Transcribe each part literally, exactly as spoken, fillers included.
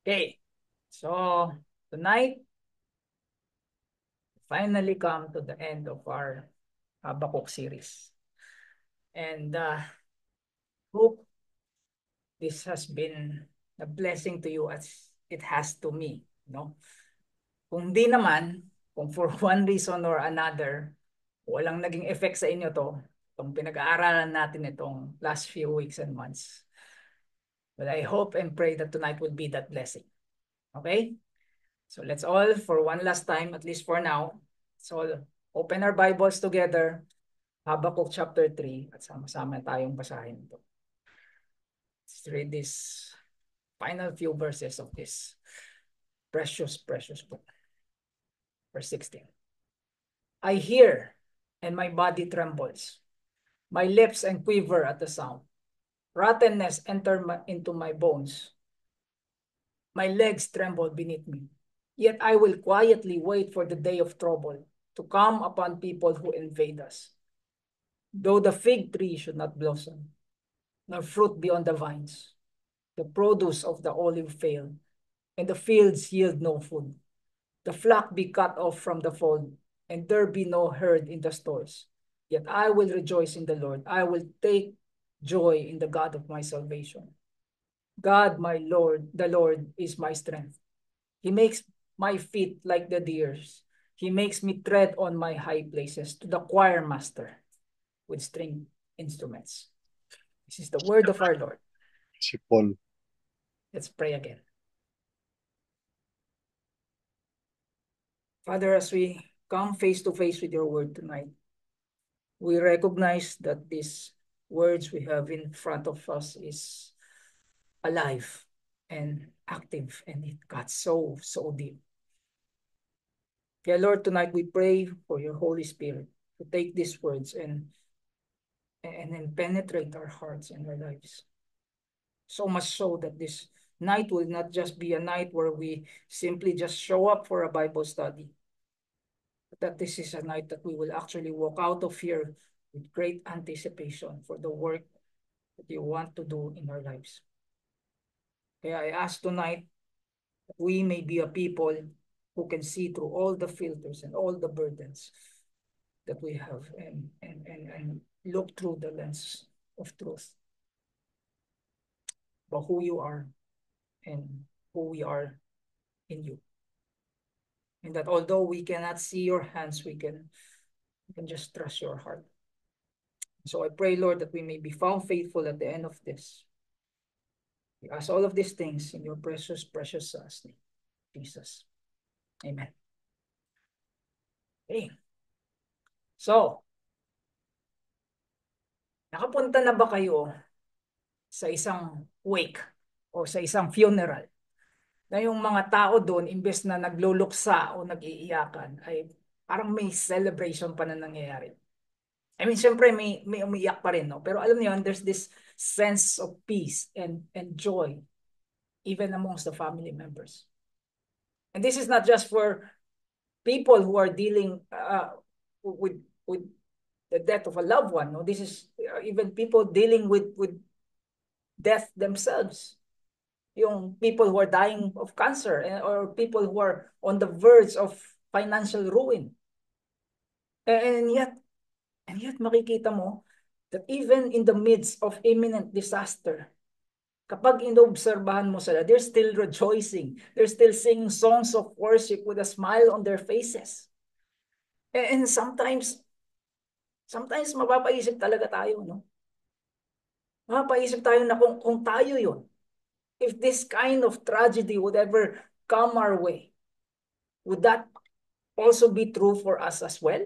Okay, so tonight, finally come to the end of our Habakkuk series. And uh, hope this has been a blessing to you as it has to me. No? Kung di naman, kung for one reason or another, walang naging effect sa inyo to, itong pinag-aaralan natin itong last few weeks and months. But I hope and pray that tonight will be that blessing. Okay? So let's all, for one last time, at least for now, so open our Bibles together, Habakkuk chapter three, at sama-sama tayong basahin ito. Let's read this final few verses of this precious, precious book. Verse sixteen. I hear, and my body trembles. My lips and quiver at the sound. Rottenness enter my, into my bones. My legs tremble beneath me. Yet I will quietly wait for the day of trouble to come upon people who invade us. Though the fig tree should not blossom, nor fruit be on the vines, the produce of the olive fail, and the fields yield no food, the flock be cut off from the fold, and there be no herd in the stores. Yet I will rejoice in the Lord. I will take joy in the God of my salvation. God, my Lord, the Lord is my strength. He makes my feet like the deer's. He makes me tread on my high places to the choir master with string instruments. This is the word of our Lord. Si Paul. Let's pray again. Father, as we come face to face with your word tonight, we recognize that these words we have in front of us is alive and active, and it cuts so, so deep. Dear Lord, tonight we pray for your Holy Spirit to take these words and, and, and penetrate our hearts and our lives. So much so that this night will not just be a night where we simply just show up for a Bible study, but that this is a night that we will actually walk out of here with great anticipation for the work that you want to do in our lives. Kaya I ask tonight that we may be a people who can see through all the filters and all the burdens that we have and, and, and, and look through the lens of truth about who you are and who we are in you. And that although we cannot see your hands, we can, we can just trust your heart. So I pray, Lord, that we may be found faithful at the end of this. We ask all of these things in your precious, precious Son's name, Jesus. Amen. Okay. So, nakapunta na ba kayo sa isang wake o sa isang funeral na yung mga tao doon, imbes na nagluluksa o nag-iiyakan, ay parang may celebration pa na nangyayari? I mean, syempre may, may umiiyak pa rin, no? Pero alam niyo, there's this sense of peace and, and joy even amongst the family members. And this is not just for people who are dealing uh, with, with the death of a loved one. No? This is uh, even people dealing with, with death themselves. Yung people who are dying of cancer or people who are on the verge of financial ruin. And yet, and yet makikita mo that even in the midst of imminent disaster, kapag inobserbahan mo sila, they're still rejoicing. They're still singing songs of worship with a smile on their faces. And sometimes, sometimes mapapaisip talaga tayo, no? Mapapaisip tayo na kung, kung tayo yun, if this kind of tragedy would ever come our way, would that also be true for us as well?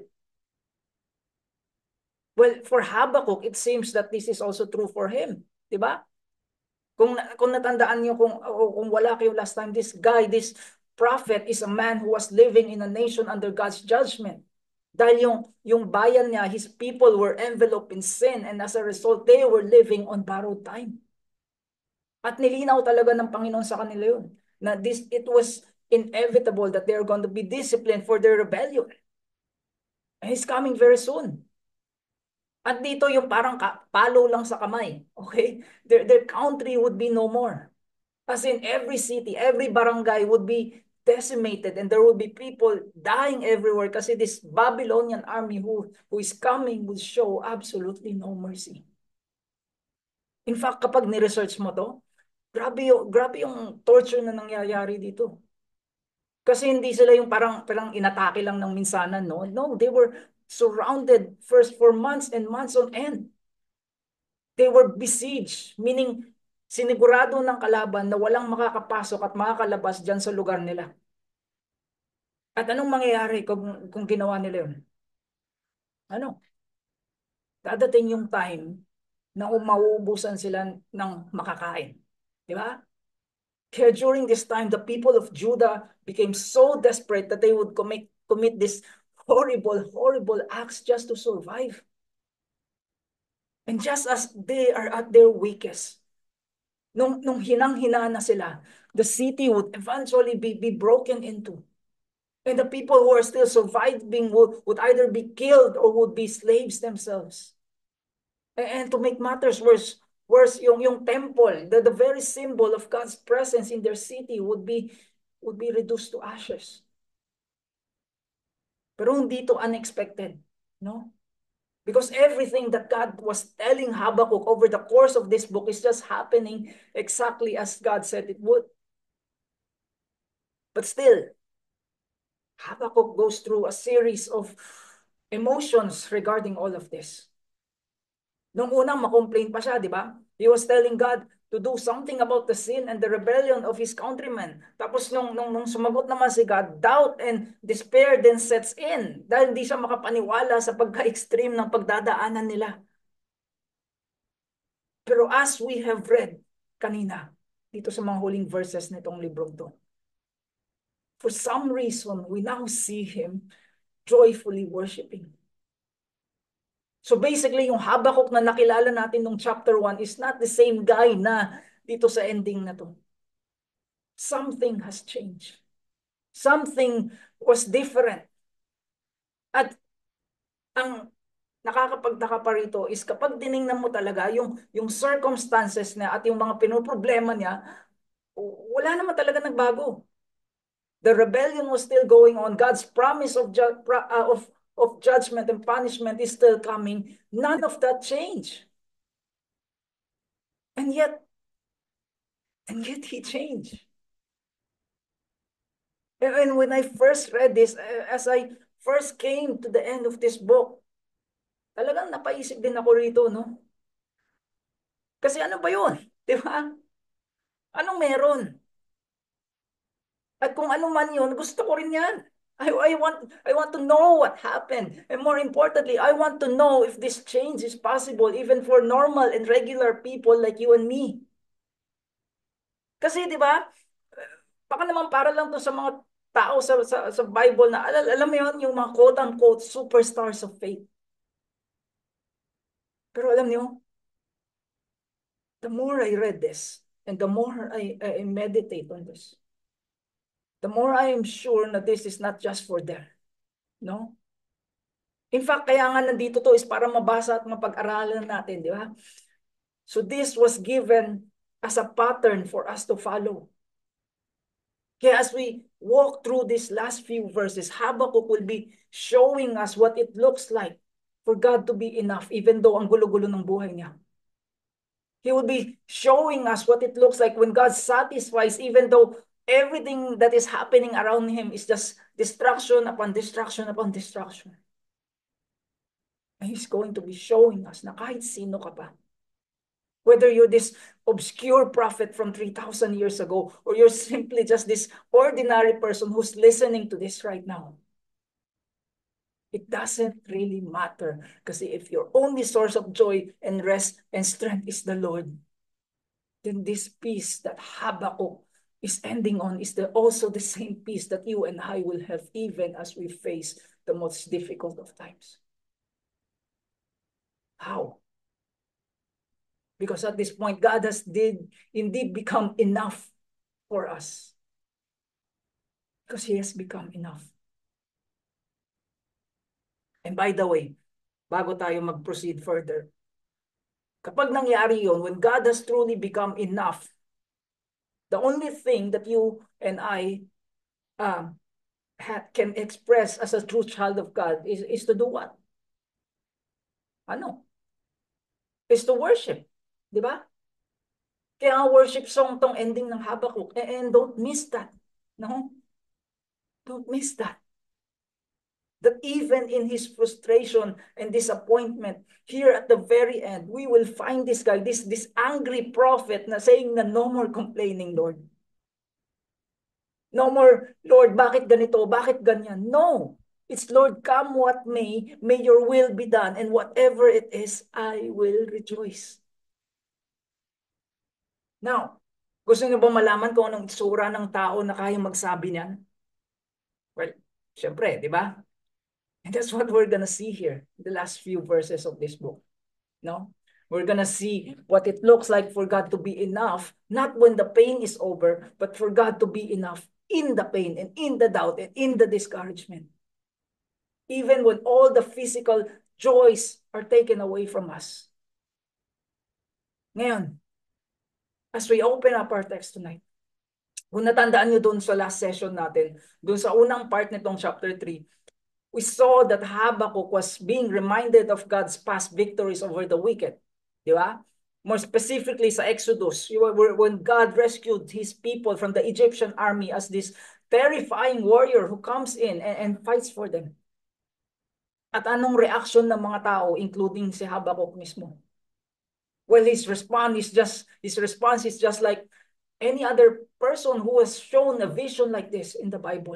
Well, for Habakkuk, it seems that this is also true for him. Diba? Kung, kung natandaan niyo, kung, o kung wala kayo last time, this guy, this prophet is a man who was living in a nation under God's judgment. Dahil yung, yung bayan niya, his people were enveloped in sin, and as a result, they were living on borrowed time. At nilinaw talaga ng Panginoon sa kanila yun, na this, it was inevitable that they are going to be disciplined for their rebellion. And He's coming very soon. At dito yung parang palo lang sa kamay. Okay? Their, their country would be no more. As in every city, every barangay would be decimated and there would be people dying everywhere kasi this Babylonian army who, who is coming will show absolutely no mercy. In fact, kapag ni-research mo to, grabe yung, grabe yung torture na nangyayari dito. Kasi hindi sila yung parang, parang inatake lang ng minsanan, no? No, they were surrounded first for months and months on end. They were besieged, meaning sinigurado ng kalaban na walang makakapasok at makakalabas dyan sa lugar nila. At anong mangyayari kung, kung ginawa nila yun? Ano? Dadating yung time na mauubusan sila ng makakain. Di ba? Kaya during this time, the people of Judah became so desperate that they would commit, commit this horrible, horrible acts just to survive. And just as they are at their weakest, nung, nung hinang-hina na sila, the city would eventually be, be broken into. And the people who are still surviving would, would either be killed or would be slaves themselves. And, and to make matters worse, worse yung, yung temple, the, the very symbol of God's presence in their city would be, would be reduced to ashes. Pero hindi to unexpected, no? Because everything that God was telling Habakkuk over the course of this book is just happening exactly as God said it would. But still, Habakkuk goes through a series of emotions regarding all of this. Nung unang makomplain pa siya, di ba? He was telling God to do something about the sin and the rebellion of his countrymen. Tapos nung, nung, nung sumagot naman si God, doubt and despair then sets in dahil hindi siya makapaniwala sa pagka-extreme ng pagdadaanan nila. Pero as we have read kanina, dito sa mga huling verses nitong librong to, for some reason, we now see him joyfully worshiping. So basically, yung Habakuk na nakilala natin nung chapter one is not the same guy na dito sa ending na to. Something has changed. Something was different. At ang nakakapagtaka pa rito is kapag tiningnan mo talaga yung, yung circumstances niya at yung mga pinoproblema niya, wala naman talaga nagbago. The rebellion was still going on. God's promise of, ju uh, of, of judgment and punishment is still coming. None of that changed. And yet, and yet he changed. And when I first read this, as I first came to the end of this book, talagang napaisip din ako rito, no? Kasi ano ba yun? Di ba? Anong meron? At kung ano man yun, gusto ko rin yan. I, I want I want to know what happened. And more importantly, I want to know if this change is possible even for normal and regular people like you and me. Kasi di ba, baka naman para lang to sa mga tao sa, sa, sa Bible na alam, alam mo yun, yung mga quote-unquote superstars of faith. Pero alam niyo, the more I read this and the more I, I meditate on this, the more I am sure that this is not just for them. No? In fact, kaya nga nandito to is para mabasa at mapag-aralan natin, di ba? So this was given as a pattern for us to follow. Kaya as we walk through these last few verses, Habakkuk will be showing us what it looks like for God to be enough, even though ang gulo-gulo ng buhay niya. He will be showing us what it looks like when God satisfies, even though everything that is happening around him is just destruction upon destruction upon destruction. And he's going to be showing us na kahit sino ka pa, whether you're this obscure prophet from three thousand years ago, or you're simply just this ordinary person who's listening to this right now, it doesn't really matter. Kasi if your only source of joy and rest and strength is the Lord, then this peace that Habakkuk is ending on is the, also the same peace that you and I will have even as we face the most difficult of times. How? Because at this point, God has did indeed become enough for us. Because He has become enough. And by the way, bago tayo mag-proceed further, kapag nangyari yun, when God has truly become enough, The only thing that you and I um, can express as a true child of God is, is to do what? Ano? Is to worship. Di ba? Kaya ang worship song tong ending ng Habakkuk. And don't miss that. No? Don't miss that. That even in his frustration and disappointment, here at the very end, we will find this guy, this, this angry prophet na saying na no more complaining, Lord. No more, Lord, bakit ganito? Bakit ganyan? No. It's, Lord, come what may, may your will be done. And whatever it is, I will rejoice. Now, gusto niyo ba malaman kung anong itsura ng tao na kaya magsabi niyan? Well, syempre, di ba? And that's what we're gonna see here, the last few verses of this book. No? We're gonna see what it looks like for God to be enough, not when the pain is over, but for God to be enough in the pain and in the doubt and in the discouragement. Even when all the physical joys are taken away from us. Ngayon, as we open up our text tonight, kung natandaan nyo doon sa last session natin, doon sa unang part nitong chapter three, we saw that Habakkuk was being reminded of God's past victories over the wicked. Di ba? More specifically sa Exodus, when God rescued his people from the Egyptian army as this terrifying warrior who comes in and, and fights for them. At anong reaction ng mga tao, including si Habakkuk mismo? Well, his response is just his response is just like any other person who has shown a vision like this in the Bible.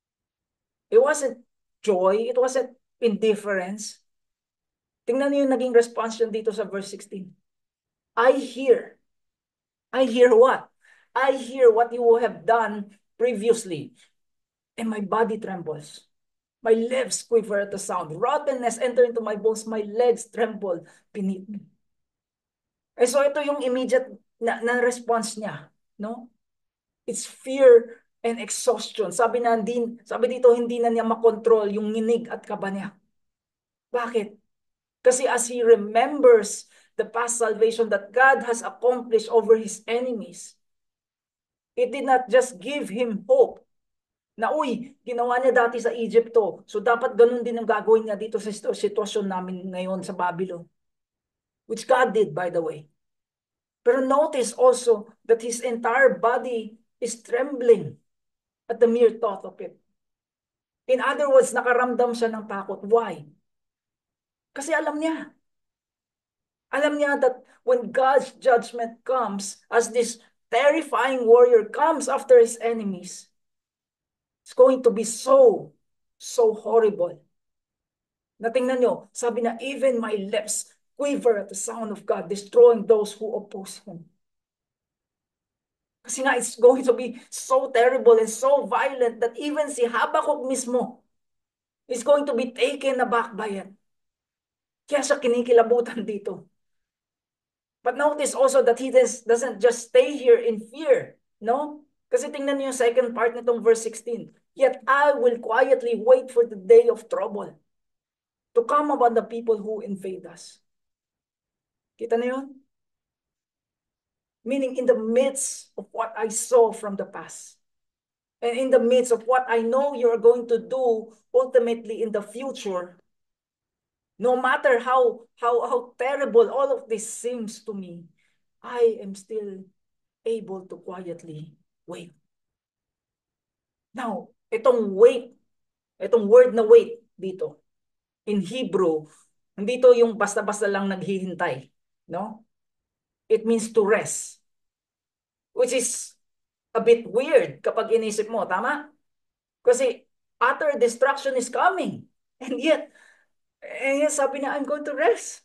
It wasn't joy, it wasn't indifference. Tingnan niyo yung naging response niya dito sa verse sixteen. I hear. I hear what? I hear what you have done previously, and my body trembles. My lips quiver at the sound. Rottenness enter into my bones. My legs tremble beneath me. Eh, so ito yung immediate na, na response niya, no? It's fear and exhaustion. Sabi na din, sabi dito hindi na niya makontrol yung nginig at kaba niya. Bakit? Kasi as he remembers the past salvation that God has accomplished over his enemies, it did not just give him hope na, uy, ginawa niya dati sa Egypt to, so dapat ganun din ang gagawin niya dito sa sitwasyon namin ngayon sa Babylon. Which God did, by the way. Pero notice also that his entire body is trembling at the mere thought of it. In other words, nakaramdam siya ng takot. Why? Kasi alam niya. Alam niya that when God's judgment comes, as this terrifying warrior comes after his enemies, it's going to be so, so horrible. Natingnan nyo, sabi na, even my lips quiver at the sound of God, destroying those who oppose him. Kasi nga, it's going to be so terrible and so violent that even si Habakkuk mismo is going to be taken aback by it. Kaya siya kinikilabutan dito. But notice also that he doesn't just stay here in fear, no? Kasi tingnan niyo yung second part nitong verse sixteen. Yet I will quietly wait for the day of trouble to come upon the people who invade us. Kita na yun? Meaning in the midst of what I saw from the past, and in the midst of what I know you're going to do ultimately in the future, no matter how, how, how terrible all of this seems to me, I am still able to quietly wait. Now, itong wait, itong word na wait dito, in Hebrew, hindi to yung basta-basta lang naghihintay, no? It means to rest, which is a bit weird kapag inisip mo, tama? Kasi utter destruction is coming. And yet, eh, sabi niya, I'm going to rest.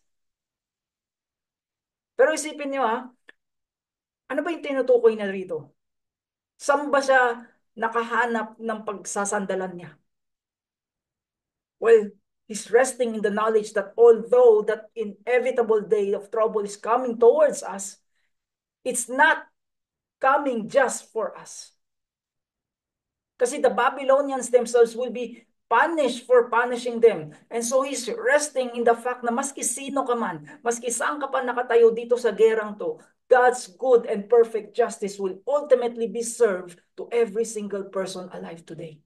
Pero isipin niyo ha, ano ba yung tinutukoy na rito? Saan ba siya nakahanap ng pagsasandalan niya? Well, he's resting in the knowledge that although that inevitable day of trouble is coming towards us, it's not coming just for us. Kasi the Babylonians themselves will be punished for punishing them. And so he's resting in the fact na maski sino ka man, maski saan ka pa nakatayo dito sa gerang to, God's good and perfect justice will ultimately be served to every single person alive today.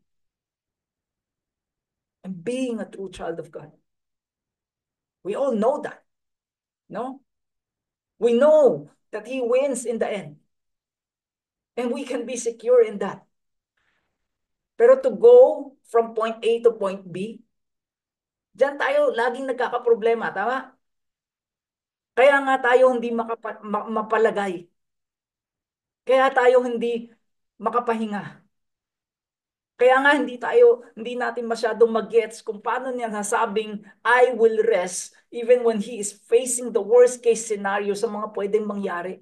And being a true child of God. We all know that. No? We know that He wins in the end. And we can be secure in that. Pero to go from point A to point B, diyan tayo laging nagkakaproblema, tama? Kaya nga tayo hindi makapa, ma, mapalagay. Kaya tayo hindi makapahinga. Kaya nga hindi tayo, hindi natin masyadong mag-gets kung paano niya nasabing, I will rest even when he is facing the worst case scenario sa mga pwedeng mangyari.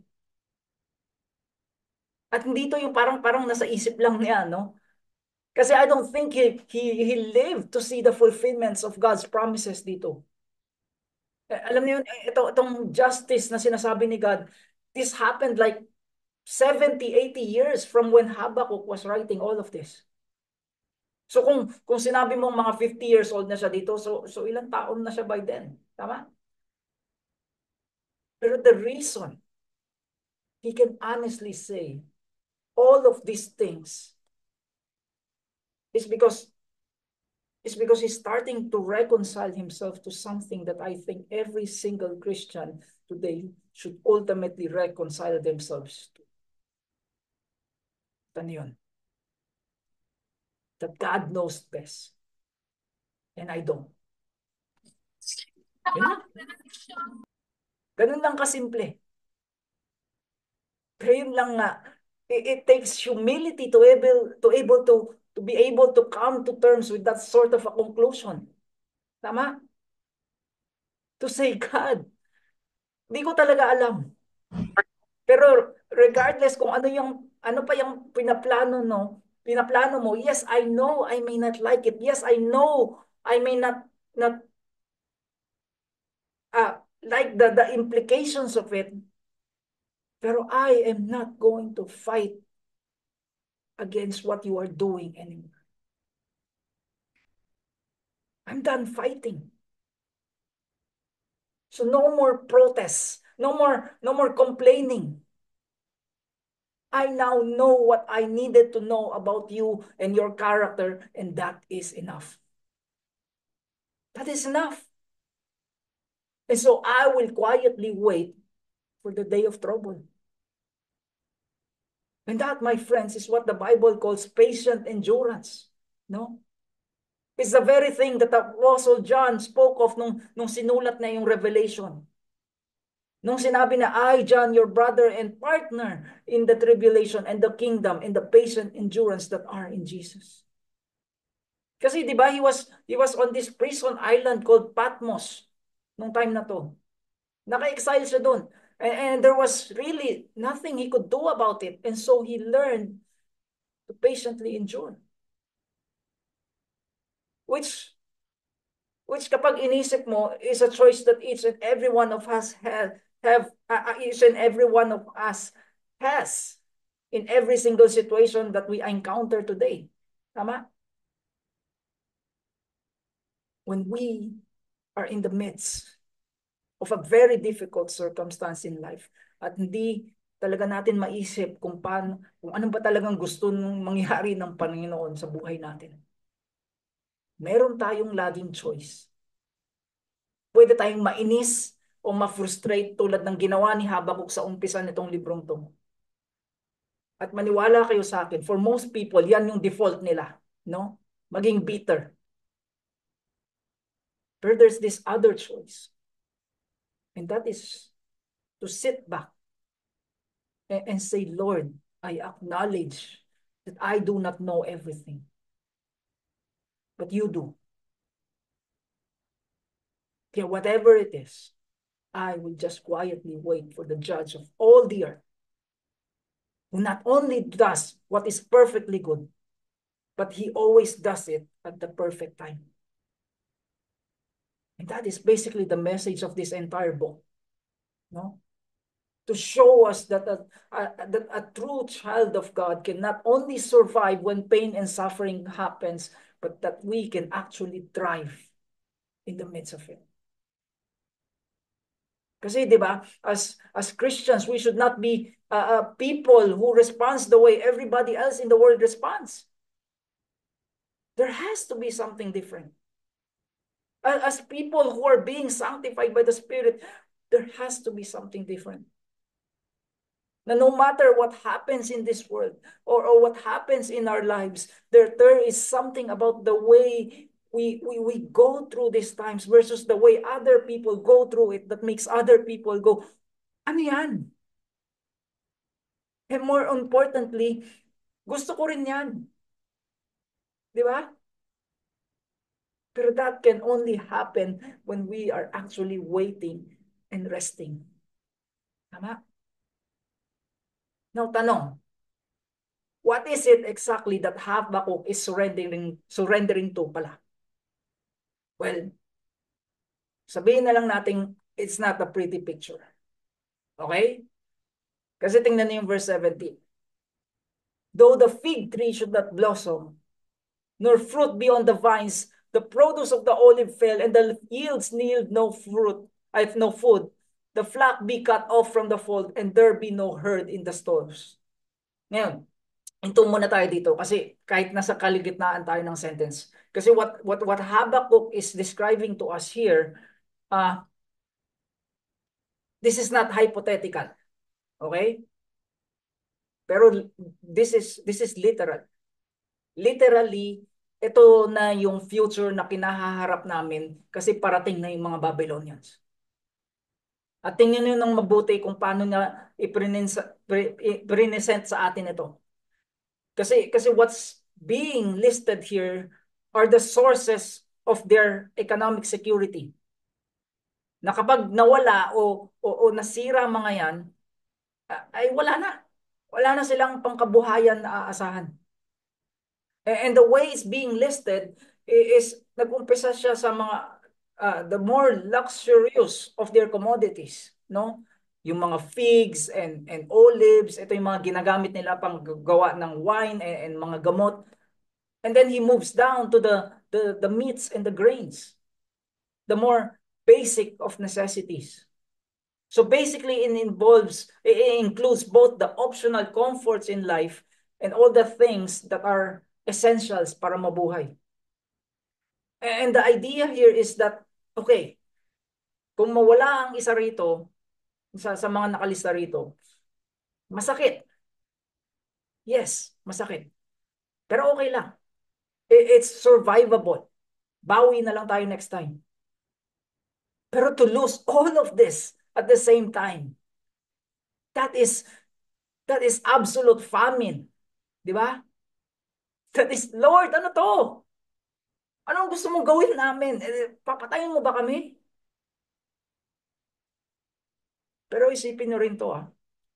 At hindi to yung parang parang nasa isip lang niya, no? Kasi I don't think he, he, he lived to see the fulfillments of God's promises dito. Eh, alam niyo, ito, itong justice na sinasabi ni God, this happened like seventy, eighty years from when Habakkuk was writing all of this. So kung kung sinabi mong mga fifty years old na siya dito, so so ilang taon na siya by then? Tama? Pero the reason he can honestly say all of these things is because is because he's starting to reconcile himself to something that I think every single Christian today should ultimately reconcile themselves to. Ano yun? That God knows best. And I don't. Yun lang. Ganun lang kasimple. Pero yun lang nga, it, it takes humility to able to able to to be able to come to terms with that sort of a conclusion. Tama? To say, God, hindi ko talaga alam. Pero regardless kung ano yung ano pa yung pinaplano no, pinaplano mo, yes, I know I may not like it. Yes, I know I may not not uh, like the the implications of it. Pero I am not going to fight against what you are doing anymore. I'm done fighting. So no more protests, no more no more complaining. I now know what I needed to know about you and your character, and that is enough. That is enough. And so I will quietly wait for the day of trouble. And that, my friends, is what the Bible calls patient endurance. No? It's the very thing that the Apostle John spoke of nung, nung sinulat na yung Revelation. Nung sinabi na, I, John, your brother and partner in the tribulation and the kingdom and the patient endurance that are in Jesus. Kasi di ba, he was, he was on this prison island called Patmos nung time na to. Naka-exile siya doon. And, and there was really nothing he could do about it. And so he learned to patiently endure. Which, which kapag inisip mo, is a choice that each and every one of us have, have uh, each and every one of us has in every single situation that we encounter today. Tama? When we are in the midst of a very difficult circumstance in life at hindi talaga natin maisip kung paano, kung ano ba talagang gusto nung mangyari ng Panginoon sa buhay natin. Meron tayong laging choice. Pwede tayong mainis o ma-frustrate tulad ng ginawa ni Habakuk sa umpisa nitong librong to. At maniwala kayo sa akin, for most people, yan yung default nila, no? Maging bitter. But there's this other choice. And that is to sit back and, and say, Lord, I acknowledge that I do not know everything. But you do. Okay, whatever it is, I will just quietly wait for the judge of all the earth, who not only does what is perfectly good, but he always does it at the perfect time. And that is basically the message of this entire book. No? To show us that a, a, that a true child of God can not only survive when pain and suffering happens, but that we can actually thrive in the midst of it. Kasi 'di ba, as as Christians, we should not be uh, uh, people who responds the way everybody else in the world responds. There has to be something different. As people who are being sanctified by the Spirit, there has to be something different. Na no matter what happens in this world or, or what happens in our lives, there, there is something about the way we, we, we go through these times versus the way other people go through it that makes other people go, ano yan? And more importantly, gusto ko rin yan. Di ba? Pero that can only happen when we are actually waiting and resting. Tama? Now, tanong, what is it exactly that Habakkuk is surrendering surrendering to pala? Well, sabihin na lang natin it's not a pretty picture. Okay? Kasi tingnan niyo yung verse seventeen. Though the fig tree should not blossom, nor fruit be on the vines, the produce of the olive fell, and the yields yield no fruit, I have no food. The flock be cut off from the fold, and there be no herd in the stalls. Ngayon, ito muna tayo dito kasi kahit nasa kaligitnaan tayo ng sentence. Kasi what what what Habakkuk is describing to us here, uh, this is not hypothetical. Okay? Pero this is this is literal. Literally, ito na yung future na kinahaharap namin kasi parating na yung mga Babylonians. At tingnan niyo ng mabuti kung paano niya i-present sa atin ito. Kasi kasi what's being listed here are the sources of their economic security. Na kapag nawala o, o, o nasira mga yan, ay wala na. Wala na silang pangkabuhayan na aasahan. And the way it's being listed is nag-umpisa siya sa mga uh, the more luxurious of their commodities, no? Yung mga figs and and olives, ito yung mga ginagamit nila pang gawa ng wine and, and mga gamot. And then he moves down to the the the meats and the grains, the more basic of necessities. So basically, it involves, it includes both the optional comforts in life and all the things that are essentials para mabuhay. And the idea here is that, okay, kung mawala ang isa rito, sa, sa mga nakalista rito, masakit. Yes, masakit. Pero okay lang. It's survivable. Bawi na lang tayo next time. Pero to lose all of this at the same time, that is that is absolute famine. Di ba? That is, Lord, ano to? Anong gusto mong gawin namin? Eh, papatayin mo ba kami? Pero isipin nyo rin to ah.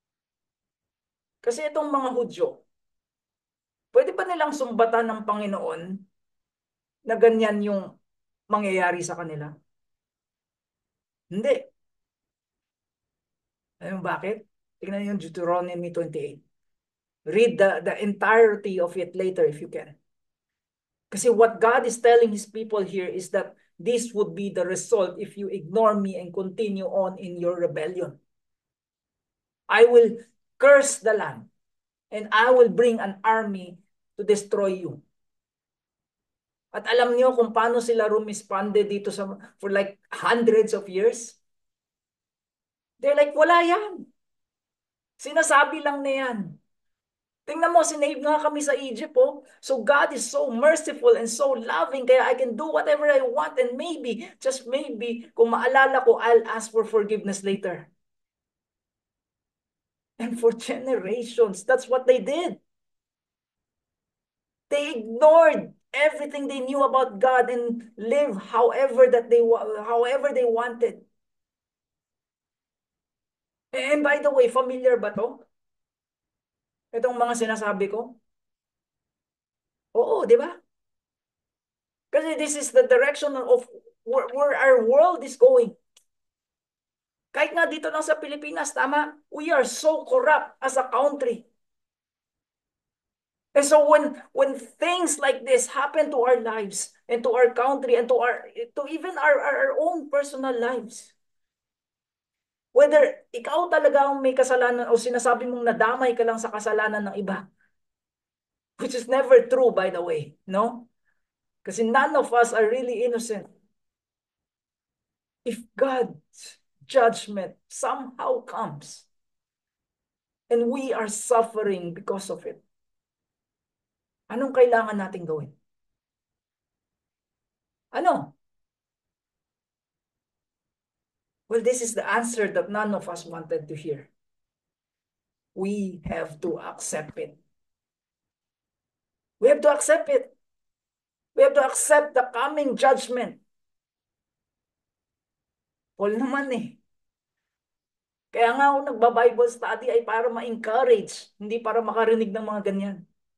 Kasi itong mga Hudyo, pwede ba nilang sumbatan ng Panginoon na ganyan yung mangyayari sa kanila? Hindi. Alam mo bakit? Tingnan yung Deuteronomy twenty-eight. Read the, the entirety of it later if you can. Kasi what God is telling His people here is that this would be the result if you ignore me and continue on in your rebellion. I will curse the land and I will bring an army to destroy you. At alam niyo kung paano sila rumisponde dito sa, for like hundreds of years? They're like, wala yan. Sinasabi lang na yan. Tingnan mo, sinave nga kami sa Egypt, oh. So God is so merciful and so loving, kaya I can do whatever I want and maybe, just maybe, kung maalala ko, I'll ask for forgiveness later. And for generations, that's what they did. They ignored everything they knew about God and live however that they however they wanted. And by the way, familiar ba to? Itong mga sinasabi ko? Oo, di ba? Kasi this is the direction of where, where our world is going. Kahit nga dito lang sa Pilipinas, tama? We are so corrupt as a country. And so when when things like this happen to our lives and to our country and to our to even our, our own personal lives, Whether ikaw talaga ang may kasalanan o sinasabi mong nadamay ka lang sa kasalanan ng iba. Which is never true, by the way. No? Kasi none of us are really innocent. If God's judgment somehow comes and we are suffering because of it, anong kailangan natin gawin? Ano? Well, this is the answer that none of us wanted to hear. We have to accept it. We have to accept it. We have to accept the coming judgment. Paul naman eh. Kaya nga ako nagba-Bible study ay para ma-encourage, hindi para makarinig ng mga ganyan.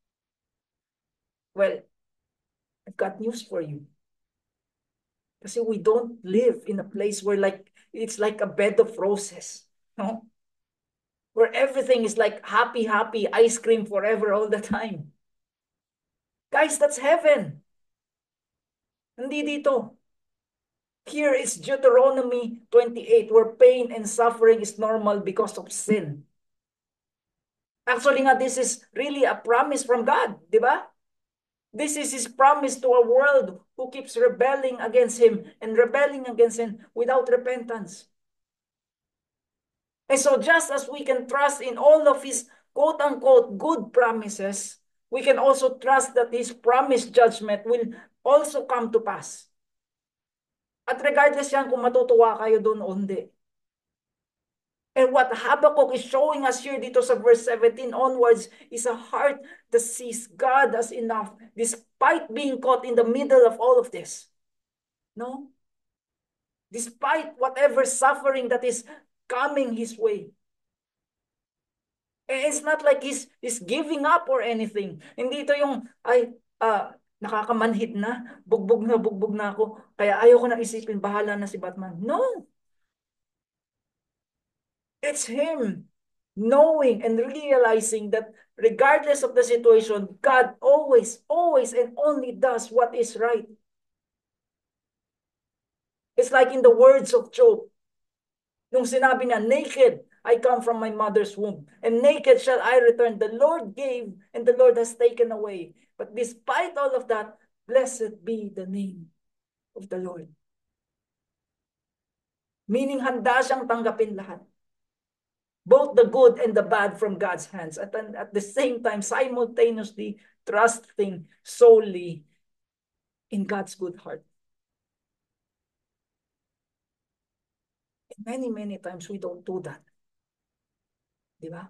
Well, I've got news for you. Kasi we don't live in a place where like it's like a bed of roses. No? Where everything is like happy, happy, ice cream forever all the time. Guys, that's heaven. Hindi dito. Here is Deuteronomy twenty-eight, where pain and suffering is normal because of sin. Actually nga, this is really a promise from God, di ba? This is His promise to a world who keeps rebelling against Him and rebelling against Him without repentance. And so just as we can trust in all of His quote-unquote good promises, we can also trust that His promised judgment will also come to pass. At regardless yan kung matutuwa kayo doon o hindi. And what Habakkuk is showing us here dito sa verse seventeen onwards is a heart that sees God as enough despite being caught in the middle of all of this. No? Despite whatever suffering that is coming his way. And it's not like he's, he's giving up or anything. Hindi ito yung, ay, uh, nakakamanhid na, bugbog na bugbog na ako, kaya ayoko na isipin, bahala na si Batman. No. It's him knowing and realizing that regardless of the situation, God always, always and only does what is right. It's like in the words of Job, nung sinabi niya, naked I come from my mother's womb, and naked shall I return. The Lord gave, and the Lord has taken away. But despite all of that, blessed be the name of the Lord. Meaning, handa siyang tanggapin lahat. Both the good and the bad from God's hands. At, at the same time, simultaneously trusting solely in God's good heart. And many, many times we don't do that. Di ba?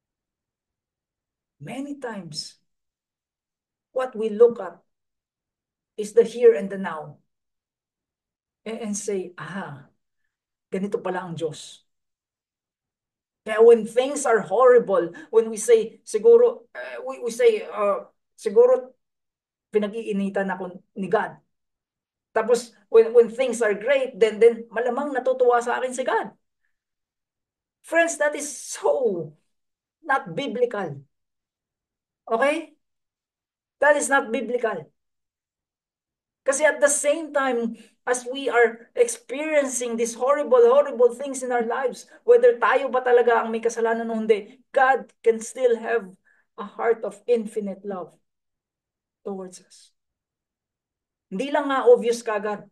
Many times, what we look at is the here and the now. And, and say, ah, ganito pala ang Diyos. Kaya when things are horrible, when we say, siguro, uh, we, we say, uh, siguro, pinag-iinitan ako ni God. Tapos, when, when things are great, then, then malamang natutuwa sa akin si God. Friends, that is so not biblical. Okay? That is not biblical. Kasi at the same time, as we are experiencing these horrible, horrible things in our lives, whether tayo ba talaga ang may kasalanan o hindi, God can still have a heart of infinite love towards us. Hindi lang nga obvious kagad.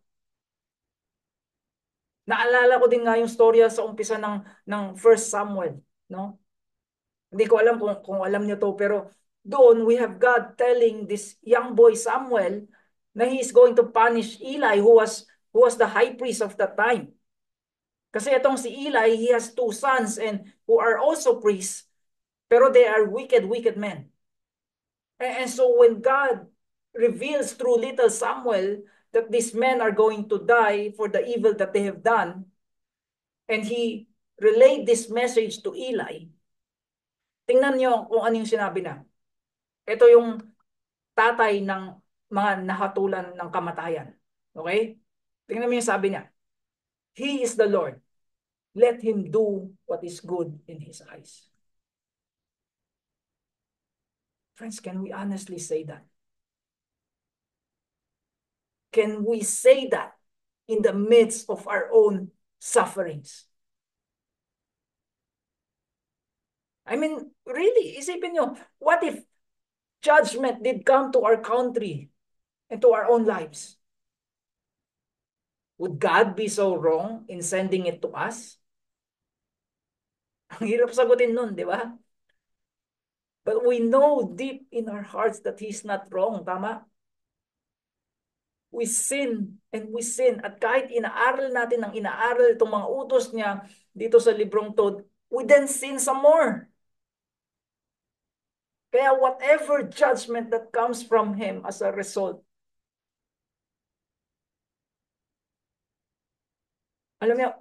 Naalala ko din nga yung storya sa umpisa ng, ng First Samuel. No? Hindi ko alam kung, kung alam niyo to, pero doon we have God telling this young boy Samuel na he is going to punish Eli, who was, who was the high priest of that time. Kasi itong si Eli, he has two sons and who are also priests, pero they are wicked, wicked men. And, and so when God reveals through little Samuel that these men are going to die for the evil that they have done, and he relayed this message to Eli, tingnan niyo kung ano yung sinabi na. Ito yung tatay ng mga nahatulan ng kamatayan. Okay? Tingnan mo yung sabi niya. He is the Lord. Let him do what is good in his eyes. Friends, can we honestly say that? Can we say that in the midst of our own sufferings? I mean, really, isipin nyo, what if judgment did come to our country and to our own lives? Would God be so wrong in sending it to us? Ang hirap sagutin nun, di ba? But we know deep in our hearts that He's not wrong, tama? We sin and we sin. At kahit inaaral natin ng inaaral itong mga utos niya dito sa librong to, we then sin some more. Kaya whatever judgment that comes from Him as a result, alam niyo,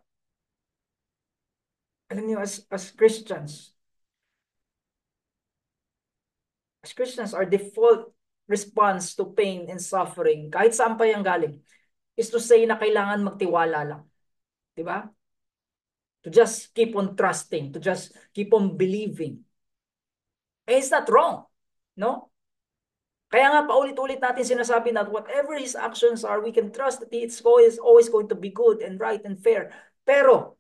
alam niyo as, as Christians, as Christians, our default response to pain and suffering, kahit saan pa yan galing, is to say na kailangan magtiwala lang. Di ba? To just keep on trusting, to just keep on believing. And it's not wrong. No? Kaya nga paulit-ulit natin sinasabi na whatever His actions are, we can trust that it's always, always going to be good and right and fair. Pero,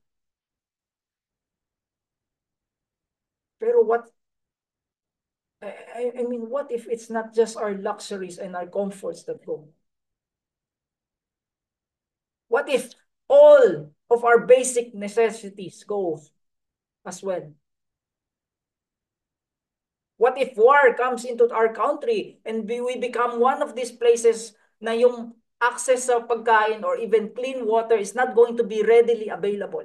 pero what, I, I mean, what if it's not just our luxuries and our comforts that go? What if all of our basic necessities go as well? What if war comes into our country and we become one of these places na yung access sa pagkain or even clean water is not going to be readily available?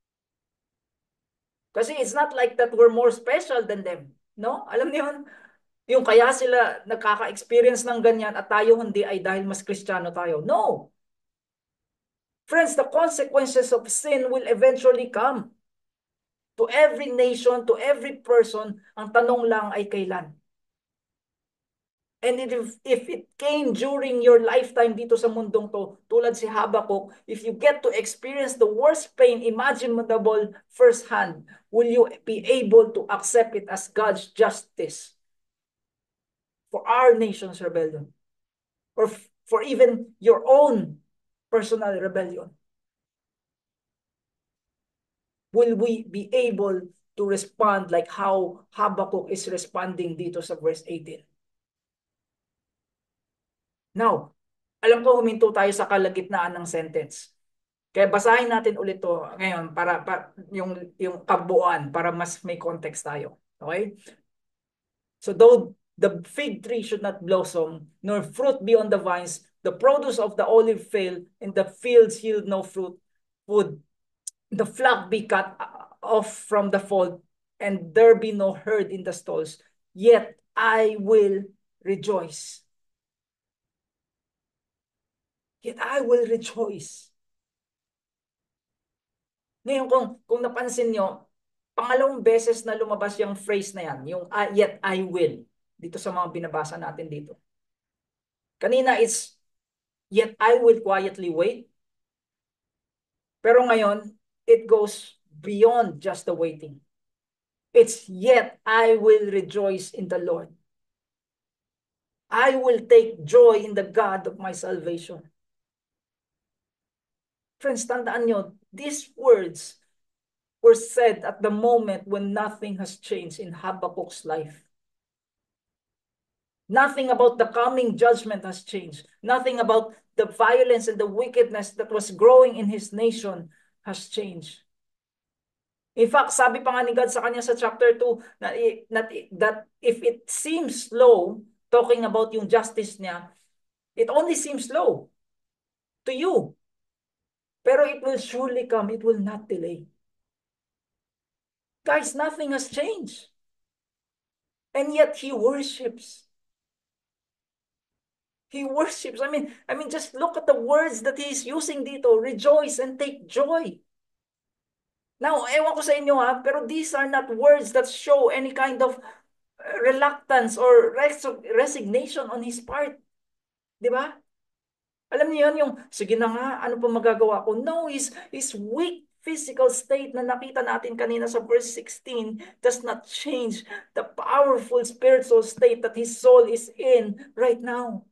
Kasi it's not like that we're more special than them. No? Alam niyo yun? Yung kaya sila nakaka-experience ng ganyan at tayo hindi ay dahil mas Kristiyano tayo. No! Friends, the consequences of sin will eventually come. To every nation, to every person, ang tanong lang ay kailan. And if, if it came during your lifetime dito sa mundong to, tulad si Habakkuk, if you get to experience the worst pain imaginable firsthand, will you be able to accept it as God's justice for our nation's rebellion? Or for even your own personal rebellion? Will we be able to respond like how Habakkuk is responding dito sa verse eighteen? Now, alam ko huminto tayo sa kalagitnaan ng sentence. Kaya basahin natin ulit to ngayon para, para yung yung kabuuan para mas may context tayo. Okay? So though the fig tree should not blossom, nor fruit be on the vines, the produce of the olive fail, and the fields yield no fruit, would the flock be cut off from the fold, and there be no herd in the stalls, yet I will rejoice. Yet I will rejoice. Ngayon, kung, kung napansin nyo, pangalawang beses na lumabas yung phrase na yan, yung uh, yet I will, dito sa mga binabasa natin dito. Kanina it's, yet I will quietly wait. Pero ngayon, it goes beyond just the waiting. It's yet I will rejoice in the Lord. I will take joy in the God of my salvation. Friends, tandaan nyo, these words were said at the moment when nothing has changed in Habakkuk's life. Nothing about the coming judgment has changed. Nothing about the violence and the wickedness that was growing in his nation has changed. In fact, sabi pa nga ni God sa kanya sa chapter two na, na, that if it seems slow, talking about yung justice niya, it only seems slow to you. Pero it will surely come. It will not delay. Guys, nothing has changed. And yet he worships. He worships. I mean, I mean, just look at the words that he's using dito. Rejoice and take joy. Now, ewan ko sa inyo ha, pero these are not words that show any kind of reluctance or res resignation on his part. Di ba? Alam niyo yun, yung, sige na nga, ano pa magagawa ko? No, his, his weak physical state na nakita natin kanina sa verse sixteen does not change the powerful spiritual state that his soul is in right now.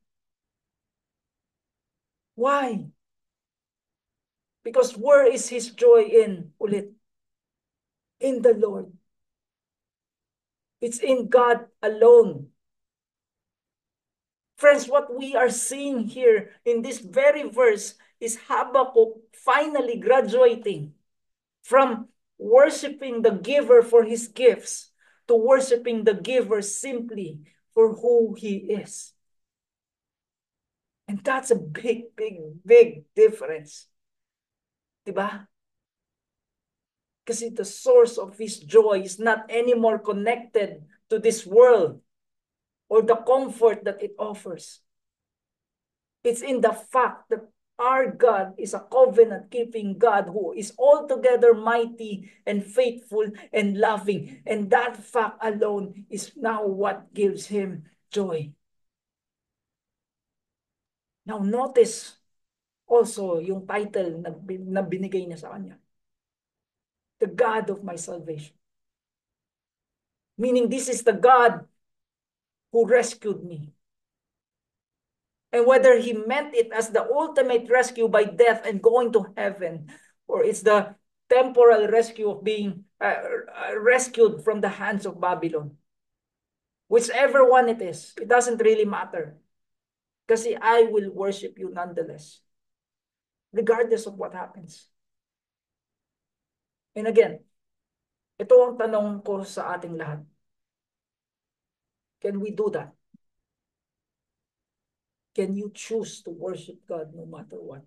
Why? Because where is his joy in? Ulit. In the Lord. It's in God alone. Friends, what we are seeing here in this very verse is Habakkuk finally graduating from worshiping the giver for his gifts to worshiping the giver simply for who he is. And that's a big, big, big difference. Diba? Kasi the source of his joy is not anymore connected to this world or the comfort that it offers. It's in the fact that our God is a covenant-keeping God who is altogether mighty and faithful and loving. And that fact alone is now what gives him joy. Now notice also yung title na, na binigay niya sa kanya. The God of my salvation. Meaning this is the God who rescued me. And whether he meant it as the ultimate rescue by death and going to heaven, or it's the temporal rescue of being uh, rescued from the hands of Babylon. Whichever one it is, it doesn't really matter. Kasi I will worship you nonetheless. Regardless of what happens. And again, ito ang tanong ko sa ating lahat. Can we do that? Can you choose to worship God no matter what?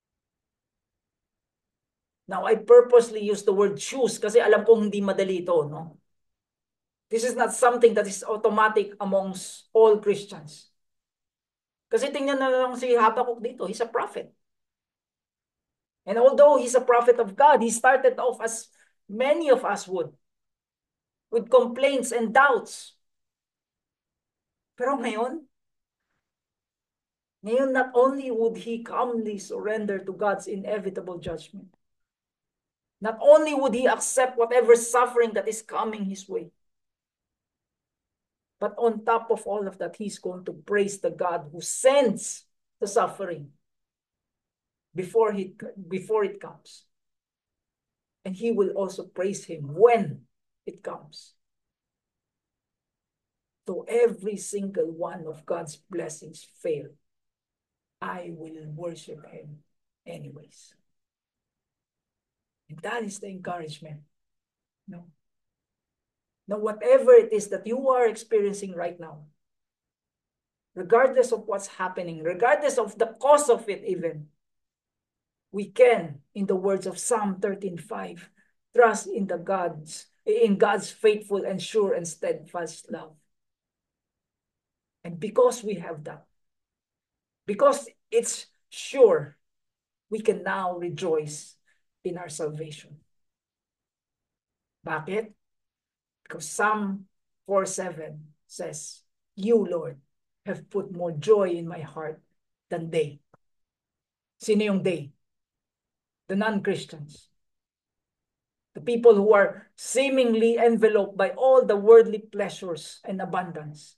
Now, I purposely use the word choose kasi alam kong hindi madali ito, no? This is not something that is automatic amongst all Christians. Kasi tingnan na lang si Habakkuk dito, he's a prophet. And although he's a prophet of God, he started off as many of us would, with complaints and doubts. Pero ngayon, ngayon not only would he calmly surrender to God's inevitable judgment, not only would he accept whatever suffering that is coming his way, but on top of all of that, he's going to praise the God who sends the suffering before, he, before it comes. And he will also praise him when it comes. So every single one of God's blessings fail, I will worship him anyways. And that is the encouragement. No? Now, whatever it is that you are experiencing right now, regardless of what's happening, regardless of the cause of it even, we can, in the words of Psalm thirteen five, trust in the God's, in God's faithful and sure and steadfast love. And because we have that, because it's sure, we can now rejoice in our salvation. Bakit? Because Psalm four seven says, you, Lord, have put more joy in my heart than they. Sino yung they? The non-Christians. The people who are seemingly enveloped by all the worldly pleasures and abundance.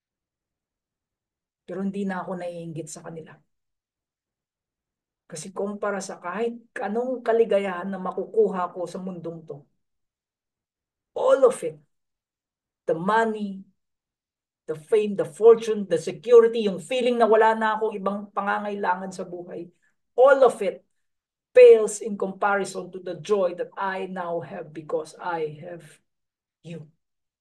Pero hindi na ako naiinggit sa kanila. Kasi kumpara sa kahit anong kaligayahan na makukuha ko sa mundong to, all of it, the money, the fame, the fortune, the security, yung feeling na wala na akong ibang pangangailangan sa buhay, all of it pales in comparison to the joy that I now have because I have you.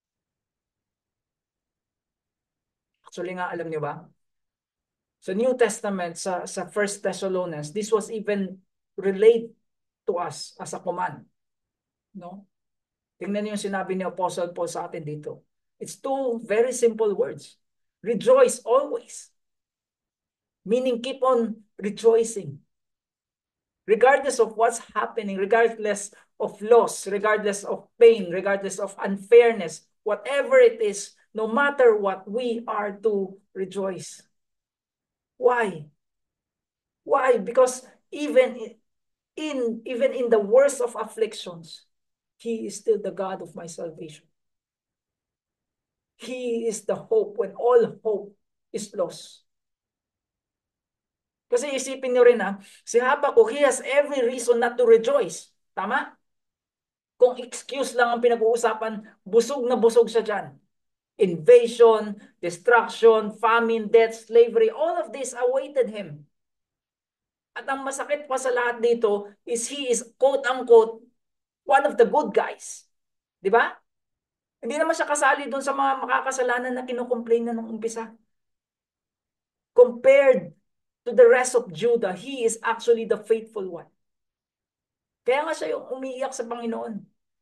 Actually nga, alam niyo ba? Sa New Testament, sa, sa First Thessalonians, this was even relayed to us as a command. No? Tingnan niyo yung sinabi ni Apostle Paul sa atin dito. It's two very simple words. Rejoice always. Meaning keep on rejoicing. Regardless of what's happening, regardless of loss, regardless of pain, regardless of unfairness, whatever it is, no matter what, we are to rejoice. Why? Why? Because even in, even in the worst of afflictions, he is still the God of my salvation. He is the hope when all hope is lost. Kasi isipin nyo rin ha, si Habakkuk, he has every reason not to rejoice. Tama? Kung excuse lang ang pinag-uusapan, busog na busog siya dyan. Invasion, destruction, famine, death, slavery, all of this awaited him. At ang masakit pa sa lahat dito is he is quote-unquote one of the good guys. Di ba? Hindi naman siya kasali doon sa mga makakasalanan na kinukomplain na nung umpisa. Compared to the rest of Judah, he is actually the faithful one. Kaya nga siya yung umiiyak sa Panginoon.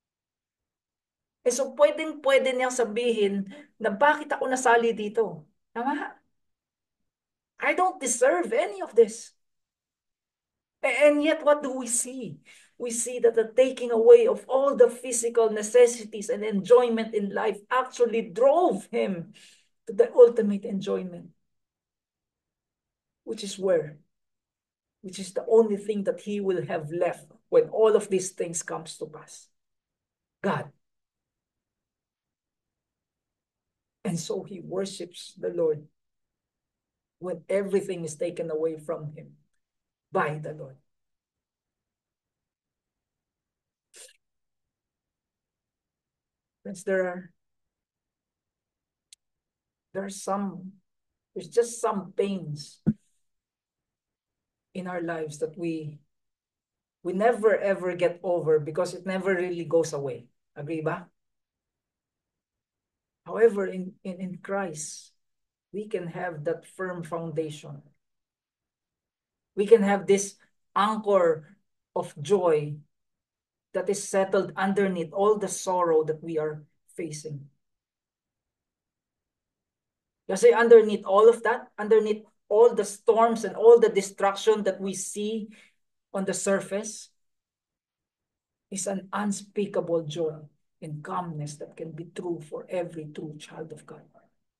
Eh so pwedeng-pwede niyang sabihin na bakit ako nasali dito? Tama? I don't deserve any of this. And yet what do we see? We see that the taking away of all the physical necessities and enjoyment in life actually drove him to the ultimate enjoyment, which is where, which is the only thing that he will have left when all of these things comes to pass. God. And so he worships the Lord when everything is taken away from him by the Lord. Friends, there are there are some, there's just some pains in our lives that we we never ever get over because it never really goes away. Agree ba? However, in, in, in Christ, we can have that firm foundation. We can have this anchor of joy that is settled underneath all the sorrow that we are facing. Kasi underneath all of that, underneath all the storms and all the destruction that we see on the surface, is an unspeakable joy and calmness that can be true for every true child of God.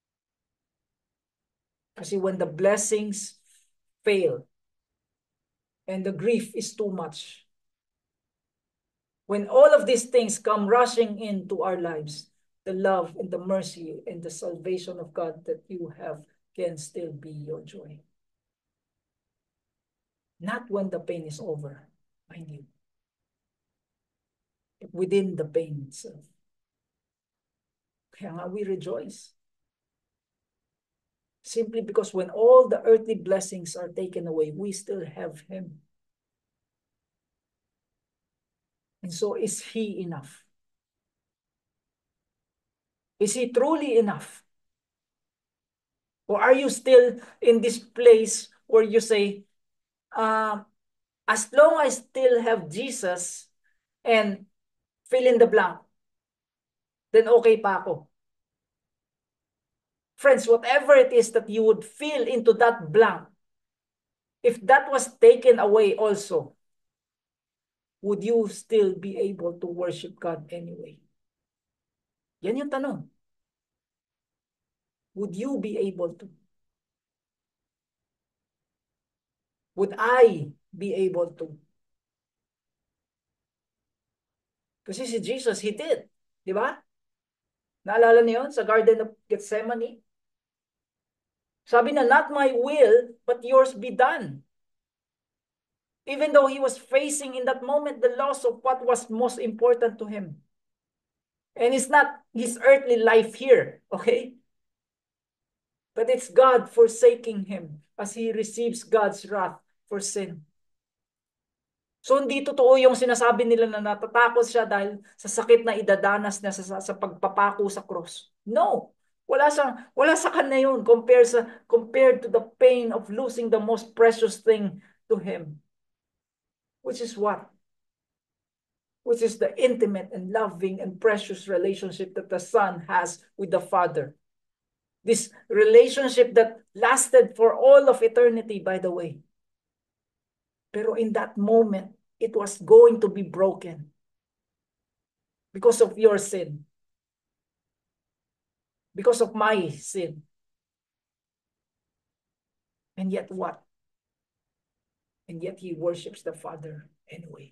Kasi when the blessings fail and the grief is too much, when all of these things come rushing into our lives, the love and the mercy and the salvation of God that you have can still be your joy. Not when the pain is over, mind you. Within the pain itself. Kaya nga we rejoice. Simply because when all the earthly blessings are taken away, we still have Him. And so is He enough? Is He truly enough? Or are you still in this place where you say, uh, as long as I still have Jesus and fill in the blank, then okay pa ako. Friends, whatever it is that you would fill into that blank, if that was taken away also, would you still be able to worship God anyway? Yan yung tanong. Would you be able to? Would I be able to? Kasi si Jesus, He did. Di ba? Naalala niyo yun sa Garden of Gethsemane? Sabi na, not my will, but yours be done. Even though He was facing in that moment the loss of what was most important to Him. And it's not His earthly life here, okay? But it's God forsaking Him as He receives God's wrath for sin. So hindi totoo yung sinasabi nila na natatakot siya dahil sa sakit na idadanas niya sa, sa pagpapako sa cross. No. Wala sa wala sa kanya yun compared sa compared to the pain of losing the most precious thing to him. Which is what? Which is the intimate and loving and precious relationship that the Son has with the Father. This relationship that lasted for all of eternity, by the way. Pero in that moment, it was going to be broken because of your sin. Because of my sin. And yet what? And yet he worships the Father anyway.